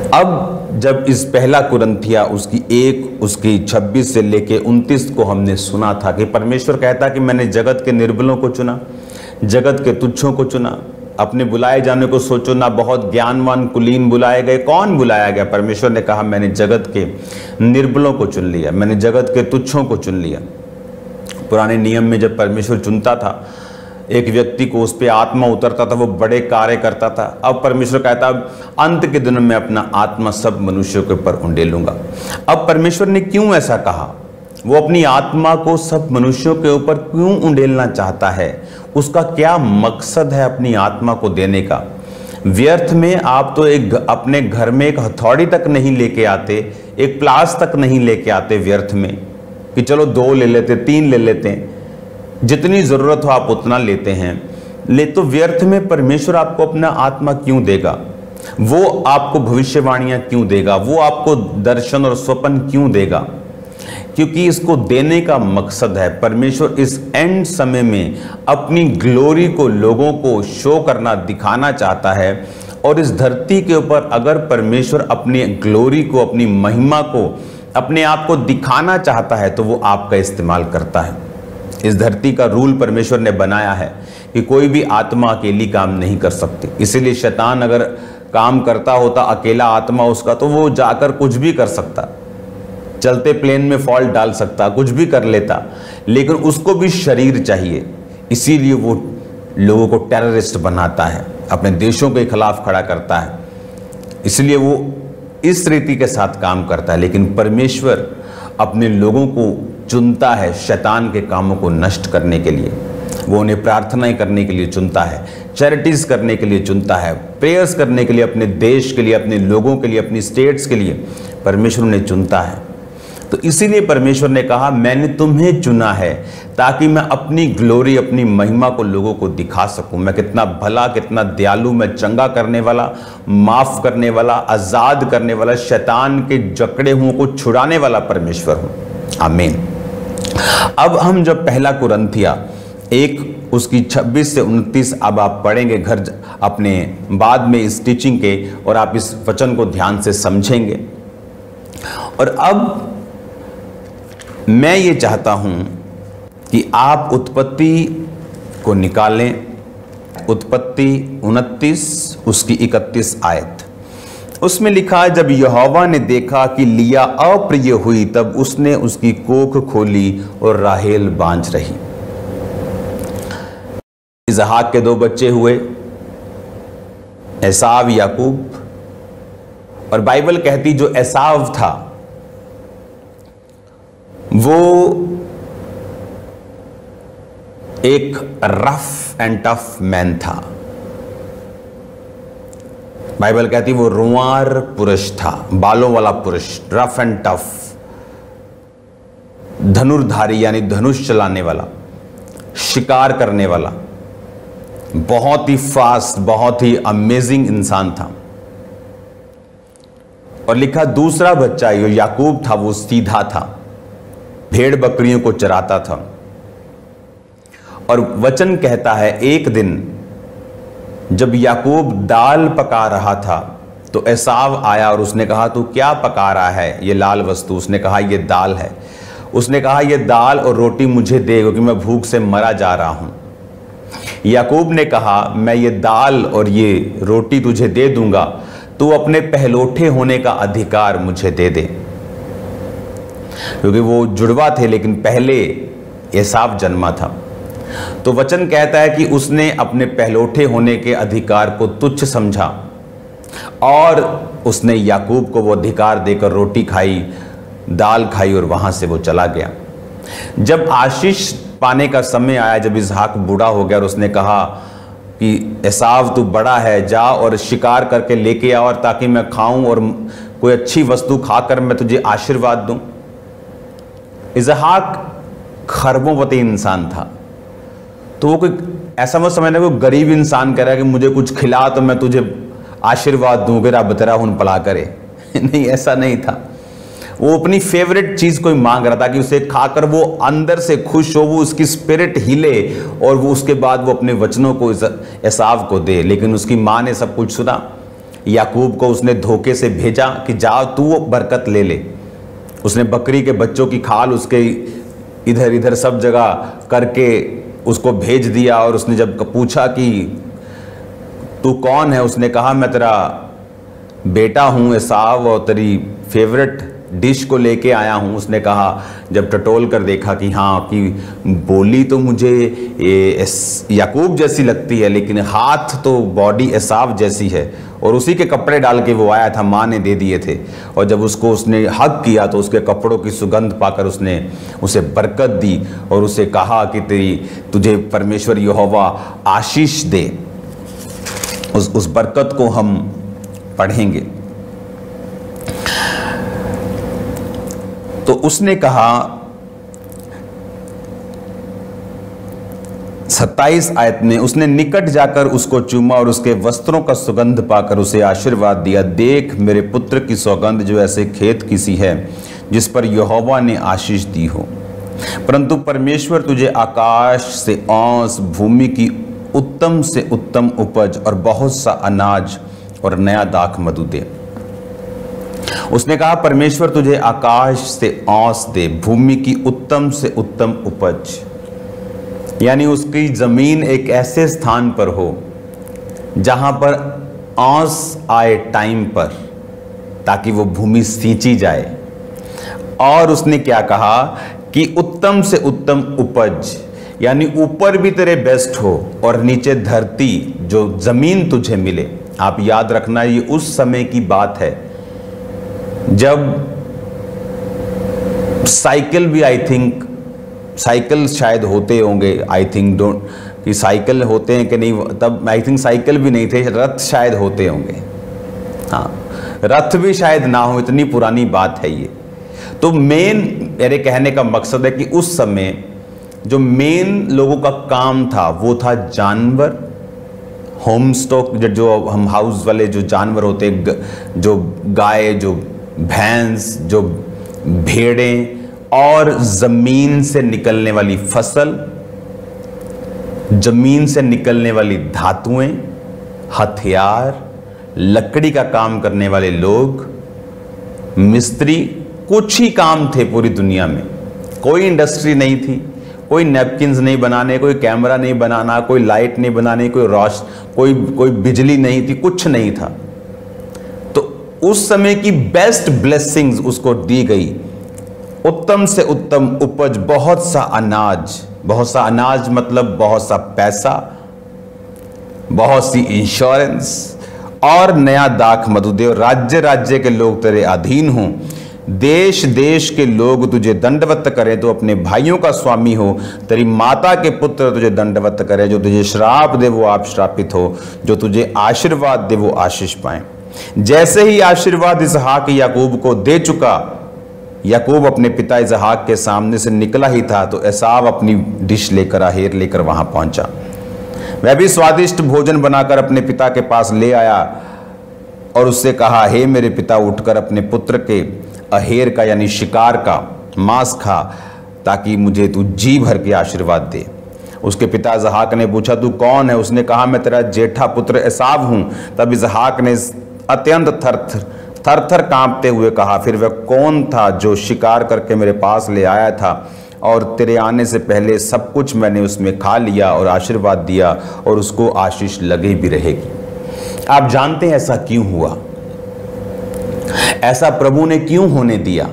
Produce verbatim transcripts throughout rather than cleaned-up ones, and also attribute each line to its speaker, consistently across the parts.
Speaker 1: अब जब इस पहला कुरिन्थिया उसकी एक उसकी छब्बीस से लेके उनतीस को हमने सुना था कि परमेश्वर कहता कि मैंने जगत के निर्बलों को चुना, जगत के तुच्छों को चुना, अपने बुलाए जाने को सोचो ना, बहुत ज्ञानवान कुलीन बुलाए गए। कौन बुलाया गया? परमेश्वर ने कहा मैंने जगत के निर्बलों को चुन लिया, मैंने जगत के तुच्छों को चुन लिया। पुराने नियम में जब परमेश्वर चुनता था एक व्यक्ति को, उस पर आत्मा उतरता था, वो बड़े कार्य करता था। अब परमेश्वर कहता अब अंत के दिनों में अपना आत्मा सब मनुष्यों के ऊपर उंडेलूंगा। अब परमेश्वर ने क्यों ऐसा कहा? वो अपनी आत्मा को सब मनुष्यों के ऊपर क्यों उंडेलना चाहता है? उसका क्या मकसद है अपनी आत्मा को देने का? व्यर्थ में आप तो एक अपने घर में एक हथौड़ी तक नहीं लेके आते, एक प्लास तक नहीं लेके आते व्यर्थ में कि चलो दो ले लेते, तीन ले लेते हैं, जितनी जरूरत हो आप उतना लेते हैं। ले तो व्यर्थ में परमेश्वर आपको अपना आत्मा क्यों देगा? वो आपको भविष्यवाणियां क्यों देगा? वो आपको दर्शन और स्वप्न क्यों देगा? क्योंकि इसको देने का मकसद है, परमेश्वर इस एंड समय में अपनी ग्लोरी को लोगों को शो करना, दिखाना चाहता है। और इस धरती के ऊपर अगर परमेश्वर अपनी ग्लोरी को, अपनी महिमा को, अपने आप को दिखाना चाहता है तो वो आपका इस्तेमाल करता है। इस धरती का रूल परमेश्वर ने बनाया है कि कोई भी आत्मा अकेली काम नहीं कर सकती। इसीलिए शैतान अगर काम करता होता अकेला आत्मा उसका, तो वो जाकर कुछ भी कर सकता, चलते प्लेन में फॉल्ट डाल सकता, कुछ भी कर लेता, लेकिन उसको भी शरीर चाहिए। इसीलिए वो लोगों को टेररिस्ट बनाता है, अपने देशों के खिलाफ खड़ा करता है। इसलिए वो इस रीति के साथ काम करता है। लेकिन परमेश्वर अपने लोगों को चुनता है शैतान के कामों को नष्ट करने के लिए। वो उन्हें प्रार्थनाएं करने के लिए चुनता है, चैरिटीज करने के लिए चुनता है, प्रेयर्स करने के लिए, अपने देश के लिए, अपने लोगों के लिए, अपनी स्टेट्स के लिए परमेश्वर उन्हें चुनता है। तो इसीलिए परमेश्वर ने कहा मैंने तुम्हें चुना है ताकि मैं अपनी ग्लोरी, अपनी महिमा को लोगों को दिखा सकूं। मैं कितना भला, कितना दयालु, मैं चंगा करने वाला, माफ करने वाला, आजाद करने वाला, शैतान के जकड़े हुओं को छुड़ाने वाला परमेश्वर हूं। आमीन। अब हम जब पहला कुरिन्थिया एक उसकी छब्बीस से उनतीस अब आप पढ़ेंगे घर अपने बाद में इस टीचिंग के, और आप इस वचन को ध्यान से समझेंगे। और अब मैं ये चाहता हूं कि आप उत्पत्ति को निकालें, उत्पत्ति उनतीस उसकी इकतीस आयत। उसमें लिखा है जब यहोवा ने देखा कि लिया अप्रिय हुई तब उसने उसकी कोख खोली और राहेल बांझ रही। इसहाक के दो बच्चे हुए, एसाव, याकूब। और बाइबल कहती जो एसाव था वो एक रफ एंड टफ मैन था। बाइबल कहती वो रुआर पुरुष था, बालों वाला पुरुष, रफ एंड टफ, धनुर्धारी यानी धनुष चलाने वाला, शिकार करने वाला, बहुत ही फास्ट, बहुत ही अमेजिंग इंसान था। और लिखा दूसरा बच्चा जो याकूब था वो सीधा था, भेड़ बकरियों को चराता था। और वचन कहता है एक दिन जब याकूब दाल पका रहा था तो एसाव आया और उसने कहा तू क्या पका रहा है ये लाल वस्तु? उसने कहा ये दाल है। उसने कहा ये दाल और रोटी मुझे दे क्योंकि मैं भूख से मरा जा रहा हूं। याकूब ने कहा मैं ये दाल और ये रोटी तुझे दे दूंगा, तू अपने पहलोठे होने का अधिकार मुझे दे दे। क्योंकि वो जुड़वा थे लेकिन पहले एसाव जन्मा था। तो वचन कहता है कि उसने अपने पहलोठे होने के अधिकार को तुच्छ समझा और उसने याकूब को वो अधिकार देकर रोटी खाई, दाल खाई और वहां से वो चला गया। जब आशीष पाने का समय आया, जब इसहाक बूढ़ा हो गया और उसने कहा कि एसाव तू बड़ा है, जा और शिकार करके लेके आ और ताकि मैं खाऊं और कोई अच्छी वस्तु खाकर मैं तुझे आशीर्वाद दूं। इसहाक खरबोंपति इंसान था, तो वो कोई ऐसा मत समझना कोई गरीब इंसान कह रहा है कि मुझे कुछ खिला तो मैं तुझे आशीर्वाद दूं कि रब तेरा हुन भला करे। नहीं, ऐसा नहीं था। वो अपनी फेवरेट चीज कोई मांग रहा था कि उसे खाकर वो अंदर से खुश हो, वो उसकी स्पिरिट हिले और वो उसके बाद वो अपने वचनों को एसाव को दे। लेकिन उसकी माँ ने सब कुछ सुना। याकूब को उसने धोखे से भेजा कि जाओ तू वो बरकत ले ले। उसने बकरी के बच्चों की खाल उसके इधर इधर सब जगह करके उसको भेज दिया। और उसने जब पूछा कि तू कौन है, उसने कहा मैं तेरा बेटा हूँ एसाव और तेरी फेवरेट डिश को लेके आया हूँ। उसने कहा, जब टटोल कर देखा कि हाँ कि बोली तो मुझे याकूब जैसी लगती है लेकिन हाथ तो बॉडी एसाव जैसी है, और उसी के कपड़े डाल के वो आया था, माँ ने दे दिए थे। और जब उसको उसने हक किया तो उसके कपड़ों की सुगंध पाकर उसने उसे बरकत दी और उसे कहा कि तेरी तुझे परमेश्वर यहोवा आशीष दे। उस उस बरकत को हम पढ़ेंगे। तो उसने कहा सत्ताईस आयत में, उसने निकट जाकर उसको चूमा और उसके वस्त्रों का सुगंध पाकर उसे आशीर्वाद दिया। देख मेरे पुत्र की सौगंध जो ऐसे खेत की सी है जिस पर यहोवा ने आशीष दी हो। परंतु परमेश्वर तुझे आकाश से औंस, भूमि की उत्तम से उत्तम उपज और बहुत सा अनाज और नया दाख मधु दे। उसने कहा परमेश्वर तुझे आकाश से औंस दे, भूमि की उत्तम से उत्तम उपज, यानी उसकी जमीन एक ऐसे स्थान पर हो जहां पर औंस आए टाइम पर, ताकि वो भूमि सींची जाए। और उसने क्या कहा कि उत्तम से उत्तम उपज, यानी ऊपर भी तेरे बेस्ट हो और नीचे धरती जो जमीन तुझे मिले। आप याद रखना ये उस समय की बात है जब साइकिल भी, आई थिंक साइकिल शायद होते होंगे, आई थिंक डोंट कि साइकिल होते हैं कि नहीं, तब आई थिंक साइकिल भी नहीं थे, रथ शायद होते होंगे। हाँ, रथ भी शायद ना हो, इतनी पुरानी बात है ये। तो मेन मेरे कहने का मकसद है कि उस समय जो मेन लोगों का काम था वो था जानवर, होम स्टॉक, जो हम हाउस वाले जो जानवर होते, जो गाय, जो भैंस, जो भेड़ें, और जमीन से निकलने वाली फसल, जमीन से निकलने वाली धातुएं, हथियार, लकड़ी का काम करने वाले लोग, मिस्त्री, कुछ ही काम थे पूरी दुनिया में। कोई इंडस्ट्री नहीं थी, कोई नैपकिन्स नहीं बनाने, कोई कैमरा नहीं बनाना, कोई लाइट नहीं बनाने, कोई रोश कोई कोई बिजली नहीं थी, कुछ नहीं था। तो उस समय की बेस्ट ब्लेसिंग्स उसको दी गई, उत्तम से उत्तम उपज, बहुत सा अनाज, बहुत सा अनाज मतलब बहुत सा पैसा, बहुत सी इंश्योरेंस, और नया दाख मधु दे। राज्य राज्य के लोग तेरे अधीन हों, देश देश के लोग तुझे दंडवत करें तो अपने भाइयों का स्वामी हो। तेरी माता के पुत्र तुझे दंडवत करें, जो तुझे श्राप दे वो आप श्रापित हो, जो तुझे आशीर्वाद दे वो आशीष पाए। जैसे ही आशीर्वाद इसहाक याकूब को दे चुका, याकूब अपने पिता इसहाक के सामने से निकला ही था तो एसाव अपनी डिश लेकर, आहेर लेकर वहां पहुंचा। वह भी स्वादिष्ट भोजन बनाकर अपने पिता के पास ले आया और उससे कहा, हे मेरे पिता, उठकर अपने पुत्र के अहेर का यानी शिकार का मांस खा, ताकि मुझे तू जी भर के आशीर्वाद दे। उसके पिता इसहाक ने पूछा, तू कौन है? उसने कहा, मैं तेरा जेठा पुत्र एसाव हूं। तब इसहाक ने अत्यंत थर थर थर कांपते हुए कहा, फिर वह कौन था जो शिकार करके मेरे पास ले आया था, और तेरे आने से पहले सब कुछ मैंने उसमें खा लिया और आशीर्वाद दिया, और उसको आशीष लगे भी रहेगी। आप जानते हैं ऐसा क्यों हुआ? ऐसा प्रभु ने क्यों होने दिया?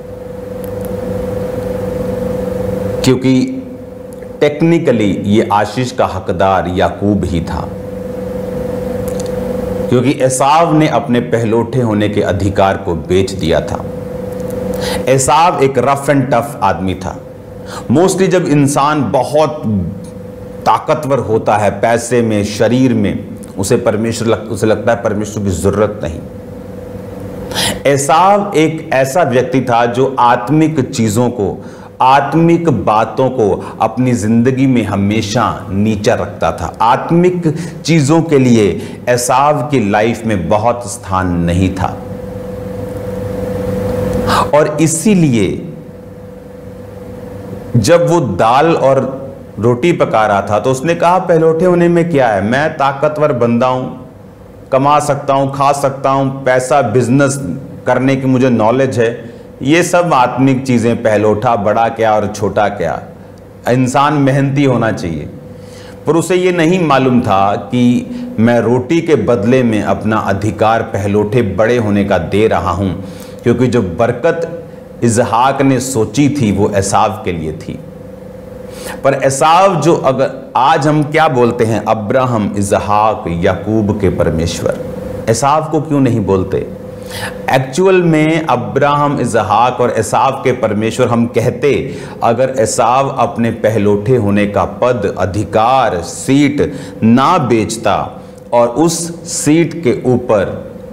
Speaker 1: क्योंकि टेक्निकली ये आशीष का हकदार याकूब ही था, क्योंकि एसाव ने अपने पहलोठे होने के अधिकार को बेच दिया था। एसाव एक रफ एंड टफ आदमी था। मोस्टली जब इंसान बहुत ताकतवर होता है पैसे में, शरीर में, उसे परमेश्वर लग, उसे लगता है परमेश्वर की जरूरत नहीं। एसाव एक ऐसा व्यक्ति था जो आत्मिक चीजों को, आत्मिक बातों को अपनी जिंदगी में हमेशा नीचा रखता था। आत्मिक चीजों के लिए एसाव की लाइफ में बहुत स्थान नहीं था, और इसीलिए जब वो दाल और रोटी पका रहा था तो उसने कहा, पहलौठे होने में क्या है, मैं ताकतवर बंदा हूं, कमा सकता हूँ, खा सकता हूँ, पैसा, बिजनेस करने की मुझे नॉलेज है, ये सब आत्मिक चीज़ें, पहलोठा, बड़ा क्या और छोटा क्या। इंसान मेहनती होना चाहिए, पर उसे ये नहीं मालूम था कि मैं रोटी के बदले में अपना अधिकार पहलोठे बड़े होने का दे रहा हूँ, क्योंकि जो बरकत इजहाक ने सोची थी वो एसाव के लिए थी। पर एसाव जो, अगर आज हम क्या बोलते हैं, अब्राहम, इजहाक, याकूब के परमेश्वर, एसाव को क्यों नहीं बोलते? एक्चुअल में अब्राहम, इजहाक और एसाव के परमेश्वर हम कहते अगर एसाव अपने पहलोठे होने का पद, अधिकार, सीट ना बेचता और उस सीट के ऊपर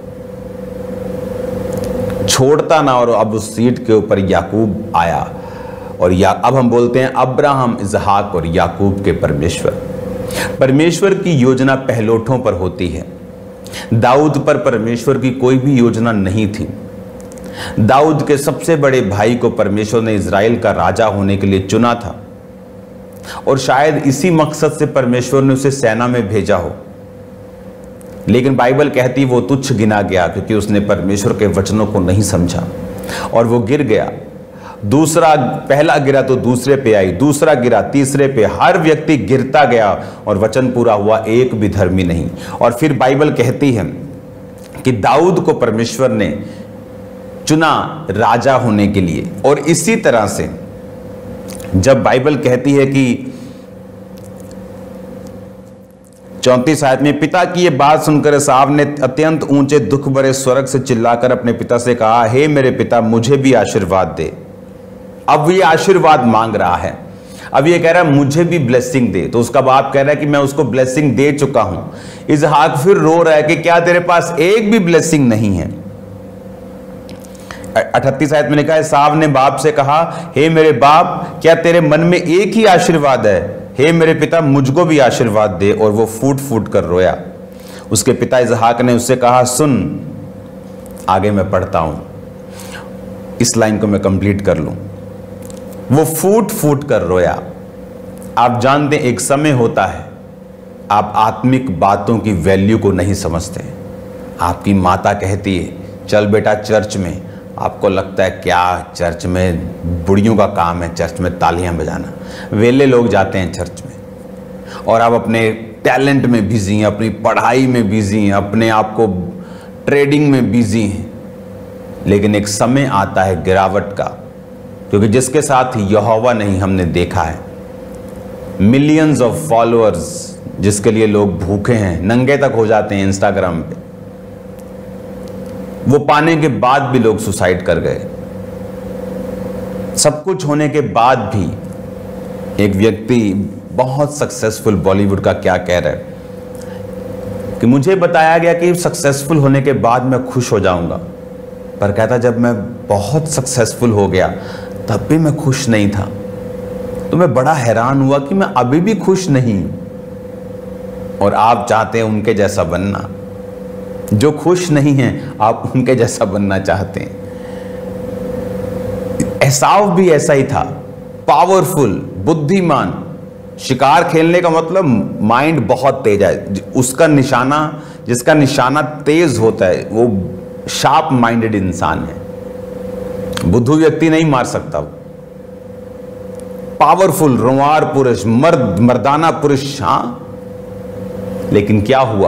Speaker 1: छोड़ता ना, और अब उस सीट के ऊपर याकूब आया, और या अब हम बोलते हैं अब्राहम, इजहाक और याकूब के परमेश्वर। परमेश्वर की योजना पहलोठों पर होती है। दाऊद पर परमेश्वर की कोई भी योजना नहीं थी। दाऊद के सबसे बड़े भाई को परमेश्वर ने इज़राइल का राजा होने के लिए चुना था, और शायद इसी मकसद से परमेश्वर ने उसे सेना में भेजा हो, लेकिन बाइबल कहती वो तुच्छ गिना गया क्योंकि उसने परमेश्वर के वचनों को नहीं समझा, और वो गिर गया। दूसरा, पहला गिरा तो दूसरे पे आई, दूसरा गिरा तीसरे पे, हर व्यक्ति गिरता गया और वचन पूरा हुआ, एक भी धर्मी नहीं। और फिर बाइबल कहती है कि दाऊद को परमेश्वर ने चुना राजा होने के लिए। और इसी तरह से जब बाइबल कहती है कि चौंतीस आयत में, पिता की ये बात सुनकर एसाव ने अत्यंत ऊंचे दुख भरे स्वर से चिल्लाकर अपने पिता से कहा, हे मेरे पिता, मुझे भी आशीर्वाद दे। अब ये आशीर्वाद मांग रहा है, अब ये कह रहा है मुझे भी ब्लेसिंग दे। तो उसका बाप कह रहा है कि मैं उसको ब्लेसिंग दे चुका हूं। इसहाक फिर रो रहा है कि क्या तेरे पास एक भी ब्लेसिंग नहीं है? अठतीस आयत में लिखा है, एसाव ने बाप से कहा, हे मेरे बाप, क्या तेरे मन में एक ही आशीर्वाद है? हे मेरे पिता, मुझको भी आशीर्वाद दे। और वो फूट फूट कर रोया। उसके पिता इसहाक ने उससे कहा, सुन, आगे मैं पढ़ता हूं, इस लाइन को मैं कंप्लीट कर लूं। वो फूट फूट कर रोया। आप जानते हैं एक समय होता है आप आत्मिक बातों की वैल्यू को नहीं समझते। आपकी माता कहती है चल बेटा चर्च में, आपको लगता है क्या चर्च में बुढ़ियों का काम है चर्च में तालियां बजाना। वेले लोग जाते हैं चर्च में, और आप अपने टैलेंट में बिजी हैं, अपनी पढ़ाई में बिजी हैं, अपने आप को ट्रेडिंग में बिजी हैं। लेकिन एक समय आता है गिरावट का, क्योंकि जिसके साथ यहोवा नहीं हमने देखा है, मिलियंस ऑफ फॉलोअर्स जिसके लिए लोग भूखे हैं, नंगे तक हो जाते हैं इंस्टाग्राम पे, वो पाने के बाद भी लोग सुसाइड कर गए। सब कुछ होने के बाद भी एक व्यक्ति बहुत सक्सेसफुल बॉलीवुड का क्या कह रहा है कि मुझे बताया गया कि सक्सेसफुल होने के बाद मैं खुश हो जाऊंगा, पर कहता जब मैं बहुत सक्सेसफुल हो गया तब भी मैं खुश नहीं था। तो मैं बड़ा हैरान हुआ कि मैं अभी भी खुश नहीं। और आप चाहते हैं उनके जैसा बनना, जो खुश नहीं हैं आप उनके जैसा बनना चाहते हैं। एसाव भी ऐसा ही था, पावरफुल, बुद्धिमान। शिकार खेलने का मतलब माइंड बहुत तेज है। उसका निशाना, जिसका निशाना तेज होता है वो शार्प माइंडेड इंसान है। बुद्धू व्यक्ति नहीं मार सकता। पावरफुल, रोंवार पुरुष, मर्द, मर्दाना पुरुष। हाँ, लेकिन क्या हुआ?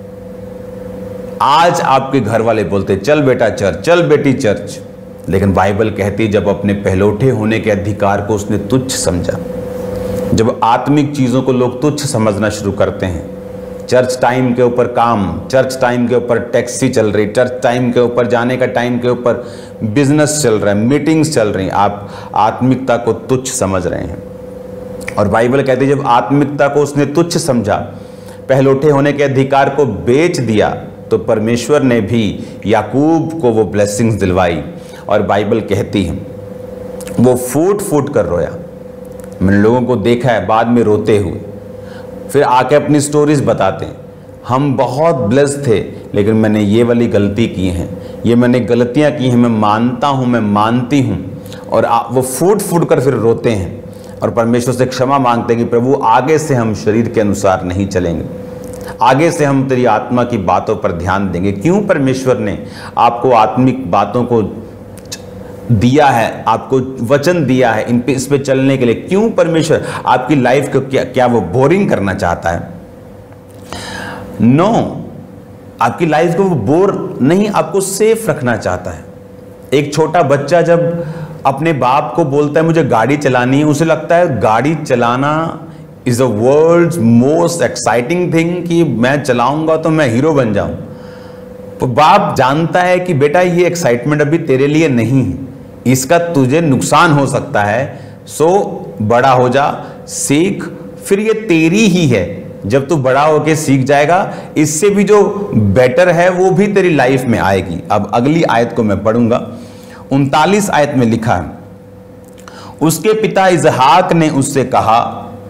Speaker 1: आज आपके घर वाले बोलते चल बेटा चर्च, चल बेटी चर्च, लेकिन बाइबल कहती जब अपने पहलोठे होने के अधिकार को उसने तुच्छ समझा, जब आत्मिक चीजों को लोग तुच्छ समझना शुरू करते हैं, चर्च टाइम के ऊपर काम, चर्च टाइम के ऊपर टैक्सी चल रही, चर्च टाइम के ऊपर जाने का टाइम के ऊपर बिजनेस चल रहा है, मीटिंग्स चल रही, आप आत्मिकता को तुच्छ समझ रहे हैं। और बाइबल कहती है जब आत्मिकता को उसने तुच्छ समझा, पहलोठे होने के अधिकार को बेच दिया, तो परमेश्वर ने भी याकूब को वो ब्लेसिंग्स दिलवाई। और बाइबल कहती है वो फूट फूट कर रोया। मैंने लोगों को देखा है बाद में रोते हुए, फिर आके अपनी स्टोरीज बताते हैं, हम बहुत ब्लेस्ड थे लेकिन मैंने ये वाली गलती की है, ये मैंने गलतियां की हैं, मैं मानता हूँ, मैं मानती हूँ। और आ, वो फूट फूट कर फिर रोते हैं और परमेश्वर से क्षमा मांगते हैं कि प्रभु आगे से हम शरीर के अनुसार नहीं चलेंगे, आगे से हम तेरी आत्मा की बातों पर ध्यान देंगे। क्यों परमेश्वर ने आपको आत्मिक बातों को दिया है, आपको वचन दिया है इन पे, इस पे चलने के लिए? क्यों परमेश्वर आपकी लाइफ को क्या क्या वो बोरिंग करना चाहता है? नो no, आपकी लाइफ को वो बोर नहीं, आपको सेफ रखना चाहता है। एक छोटा बच्चा जब अपने बाप को बोलता है मुझे गाड़ी चलानी है, उसे लगता है गाड़ी चलाना is a world's most exciting thing, कि मैं चलाऊंगा तो मैं हीरो बन जाऊं। तो बाप जानता है कि बेटा ये एक्साइटमेंट अभी तेरे लिए नहीं है, इसका तुझे नुकसान हो सकता है, सो बड़ा हो जा, सीख, फिर ये तेरी ही है। जब तू बड़ा होके सीख जाएगा, इससे भी जो बेटर है वो भी तेरी लाइफ में आएगी। अब अगली आयत को मैं पढ़ूंगा। उनतालीस आयत में लिखा है, उसके पिता इसहाक ने उससे कहा,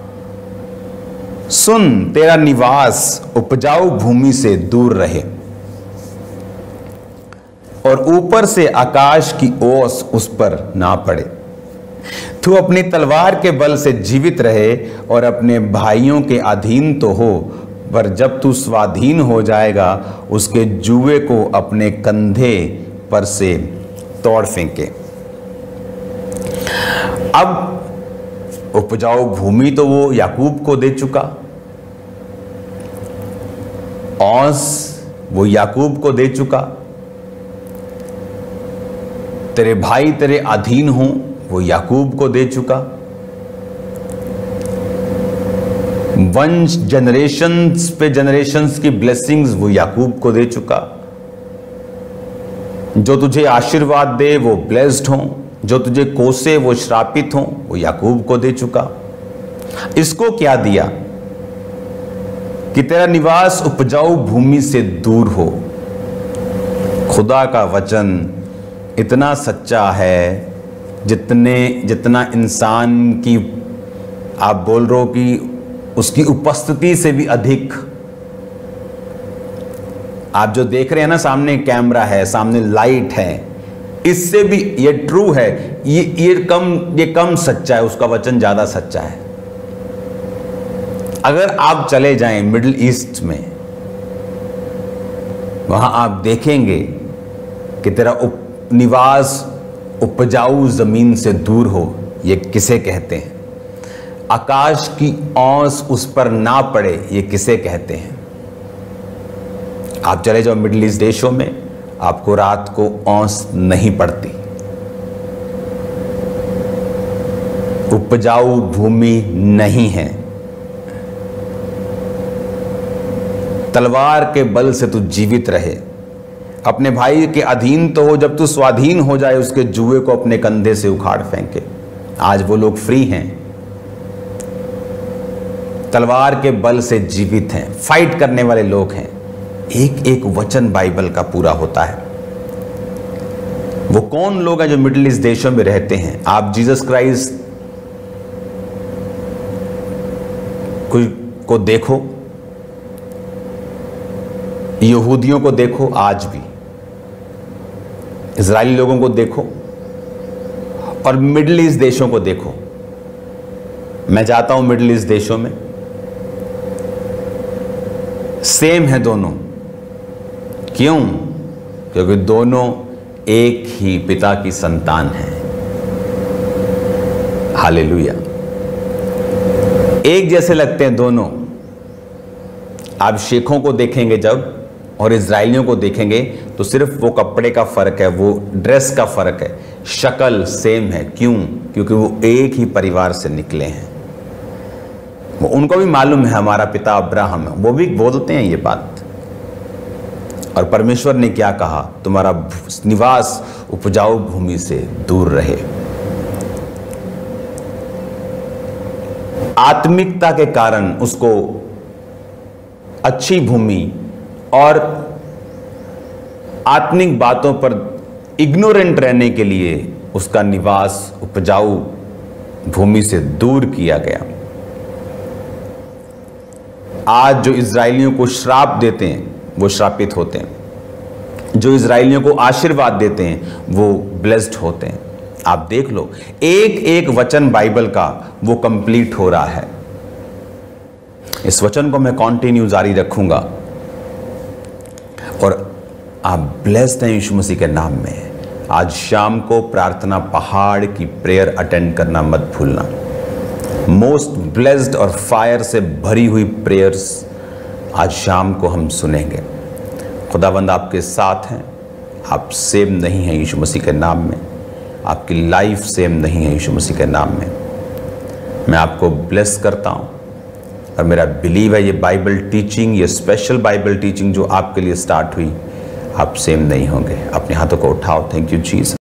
Speaker 1: सुन, तेरा निवास उपजाऊ भूमि से दूर रहे और ऊपर से आकाश की ओस उस पर ना पड़े। तू अपनी तलवार के बल से जीवित रहे और अपने भाइयों के अधीन तो हो, पर जब तू स्वाधीन हो जाएगा उसके जुए को अपने कंधे पर से तोड़ फेंके। अब उपजाऊ भूमि तो वो याकूब को दे चुका, औस वो याकूब को दे चुका, तेरे भाई तेरे अधीन हो वो याकूब को दे चुका, वंश जनरेशंस पे जनरेशंस की ब्लेसिंग्स वो याकूब को दे चुका, जो तुझे आशीर्वाद दे वो ब्लेस्ड हो, जो तुझे कोसे वो श्रापित हो, वो याकूब को दे चुका। इसको क्या दिया? कि तेरा निवास उपजाऊ भूमि से दूर हो। खुदा का वचन इतना सच्चा है, जितने जितना इंसान की आप बोल रहे हो कि उसकी उपस्थिति से भी अधिक। आप जो देख रहे हैं ना, सामने कैमरा है, सामने लाइट है, इससे भी ये ट्रू है, ये ये कम ये कम सच्चा है, उसका वचन ज्यादा सच्चा है। अगर आप चले जाएं मिडिल ईस्ट में, वहां आप देखेंगे कि तेरा उप, निवास उपजाऊ जमीन से दूर हो। ये किसे कहते हैं? आकाश की औंस उस पर ना पड़े, ये किसे कहते हैं? आप चले जाओ मिडिल ईस्ट देशों में, आपको रात को औंस नहीं पड़ती। उपजाऊ भूमि नहीं है। तलवार के बल से तू जीवित रहे, अपने भाई के अधीन तो हो, जब तू स्वाधीन हो जाए उसके जुए को अपने कंधे से उखाड़ फेंके। आज वो लोग फ्री हैं, तलवार के बल से जीवित हैं, फाइट करने वाले लोग हैं। एक एक वचन बाइबल का पूरा होता है। वो कौन लोग हैं जो मिडिल ईस्ट देशों में रहते हैं? आप जीसस क्राइस्ट को देखो, यहूदियों को देखो, आज भी इजरायली लोगों को देखो, और मिडिल ईस्ट देशों को देखो। मैं जाता हूं मिडिल ईस्ट देशों में, सेम है दोनों। क्यों? क्योंकि दोनों एक ही पिता की संतान हैं। हालेलुया। एक जैसे लगते हैं दोनों। आप शेखों को देखेंगे जब और इजरायलियों को देखेंगे तो सिर्फ वो कपड़े का फर्क है, वो ड्रेस का फर्क है, शक्ल सेम है। क्यों? क्योंकि वो एक ही परिवार से निकले हैं। वो उनको भी मालूम है हमारा पिता अब्राहम है, वो भी बोलते हैं ये बात। और परमेश्वर ने क्या कहा? तुम्हारा निवास उपजाऊ भूमि से दूर रहे। आत्मिकता के कारण उसको अच्छी भूमि और आत्मिक बातों पर इग्नोरेंट रहने के लिए उसका निवास उपजाऊ भूमि से दूर किया गया। आज जो इजरायलियों को श्राप देते हैं वो श्रापित होते हैं, जो इजरायलियों को आशीर्वाद देते हैं वो ब्लेस्ड होते हैं। आप देख लो, एक एक वचन बाइबल का वो कंप्लीट हो रहा है। इस वचन को मैं कंटिन्यू जारी रखूंगा और आप ब्लेस्ड हैं यीशु मसीह के नाम में। आज शाम को प्रार्थना पहाड़ की प्रेयर अटेंड करना मत भूलना। मोस्ट ब्लेस्ड और फायर से भरी हुई प्रेयर्स आज शाम को हम सुनेंगे। खुदावंद आपके साथ हैं। आप सेम नहीं हैं यीशु मसीह के नाम में। आपकी लाइफ सेम नहीं है यीशु मसीह के नाम में। मैं आपको ब्लेस करता हूँ और मेरा बिलीव है ये बाइबल टीचिंग, ये स्पेशल बाइबल टीचिंग जो आपके लिए स्टार्ट हुई, आप सेम नहीं होंगे। अपने हाथों को उठाओ। Thank you Jesus.